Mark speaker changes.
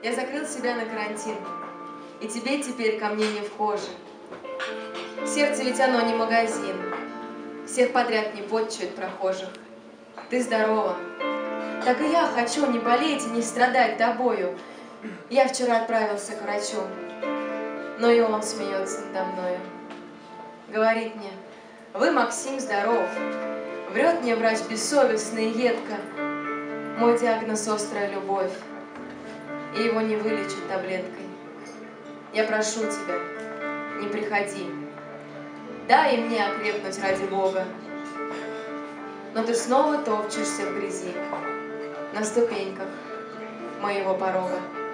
Speaker 1: Я закрыл себя на карантин, и тебе теперь ко мне не вхоже. Сердце ведь оно не магазин, всех подряд не подчует прохожих. Ты здорова, так и я хочу не болеть и не страдать тобою. Я вчера отправился к врачу, но и он смеется надо мною. Говорит мне: вы, Максим, здоров. Врет мне врач бессовестно и едко. Мой диагноз — острая любовь, и его не вылечить таблеткой. Я прошу тебя, не приходи, дай мне окрепнуть ради Бога. Но ты снова топчешься в грязи на ступеньках моего порога.